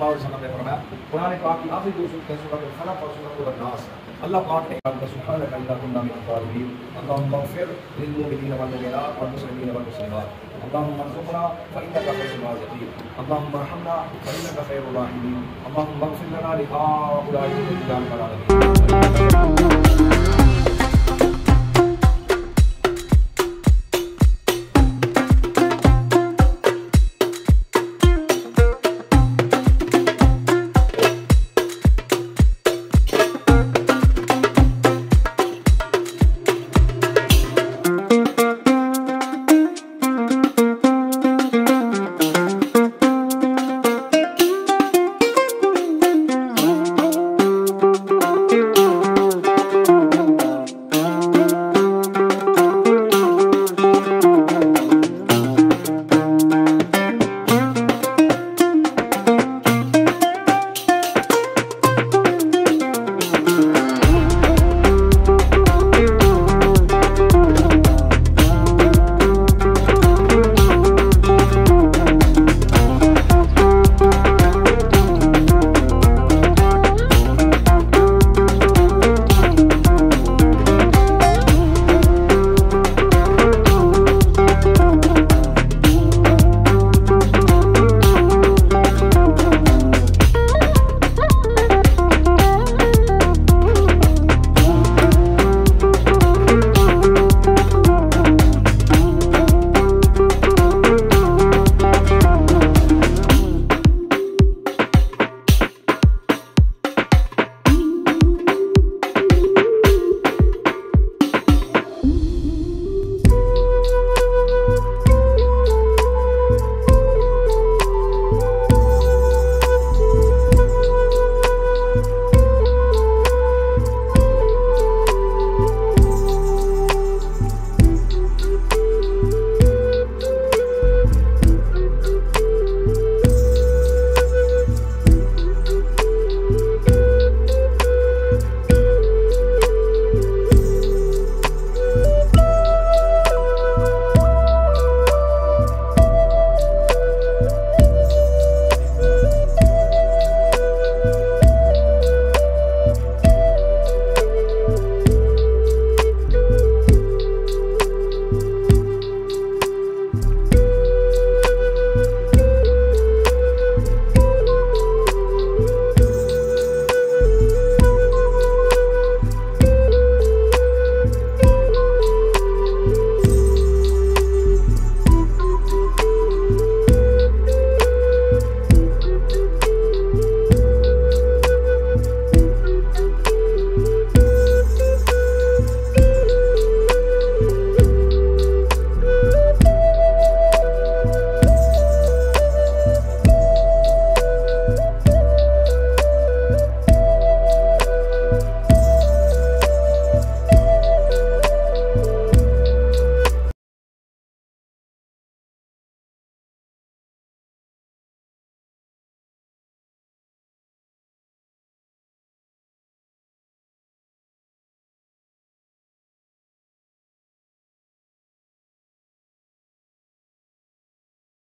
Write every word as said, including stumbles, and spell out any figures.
सल्लल्लाहु अलैहि वसल्लम ने फरमाया, कुरान पाक की आखिरी दो सूरतें सूरत फलक और सूरत नास, अल्लाह पाक ने कहा सुब्हानका इन्ना कुन्ना मिनज़ ज़ालिमीन, अल्लाहुम्मा इग़फिर लिल मुमिनीना वल मुमिनात वल मुस्लिमीना वल मुस्लिमात, अल्लाहुम्मा अर्ज़ुक़ना फ़इन्नका ख़ैरुर राज़िक़ीन, अल्लाहुम्मा अरहमना फ़इन्नका ख़ैरुर राहिमीन, अल्लाहुम्मा इग़फिर लना लिहाउलाइ रिजाल वल आलमीन।